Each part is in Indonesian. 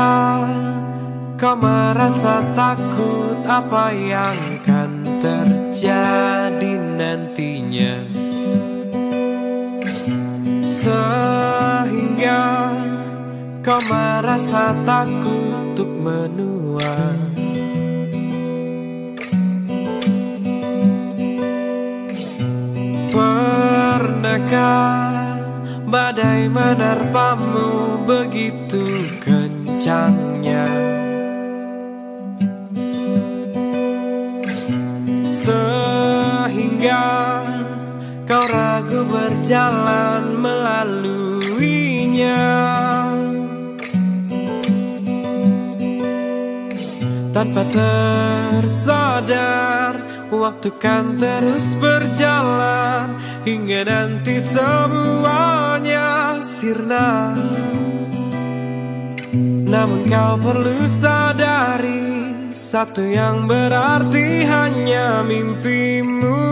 kau merasa takut apa yang akan terjadi nantinya, sehingga kau merasa takut untuk menua. Pernahkah badai menerpamu begitu kencangnya, sehingga kau ragu berjalan melaluinya, tanpa tersadar waktu kan terus berjalan hingga nanti semuanya sirna. Namun kau perlu sadari satu yang berarti hanya mimpimu.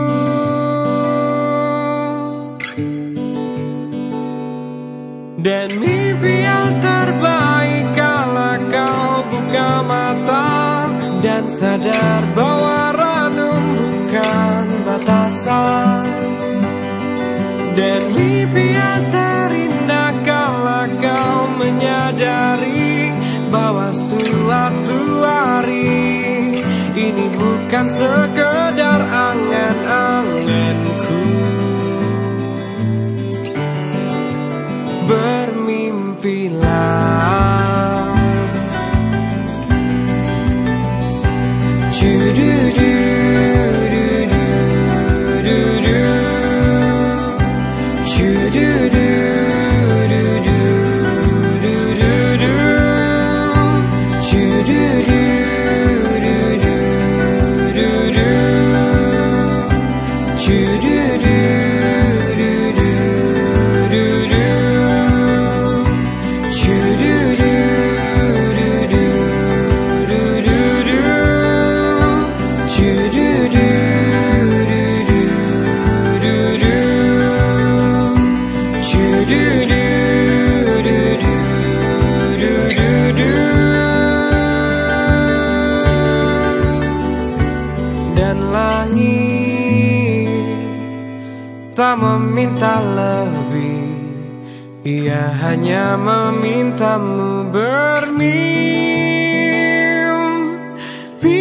Dan mimpi yang terbaik kala kau buka mata dan sadar bahwa renung bukan batasan. Dan mimpi yang terindah kala kau menyadari bahwa suatu hari ini bukan sekedar angan-anganku. Bermimpilah, dan langit tak meminta lebih, ia hanya memintamu bermimpi.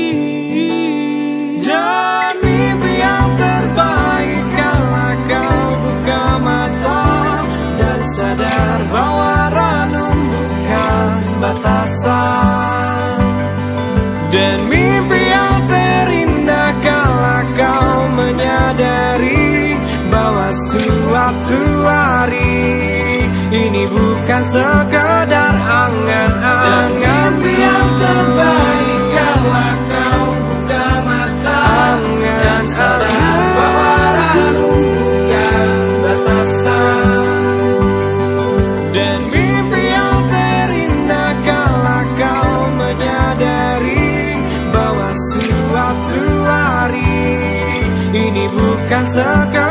Dan mimpi yang terbaik kala kau buka mata dan sadar bahwa renung bukan batasan. Dan mimpi yang terindah kala kau menyadari bahwa suatu hari ini bukan sekedar angan-angan. Dan mimpi yang terbaik kala kau buka mata dan sadar bahwa renung bukan batasan. Dan mimpi yang terindah kala kau menyadari bahwa suatu hari ini bukan sekedar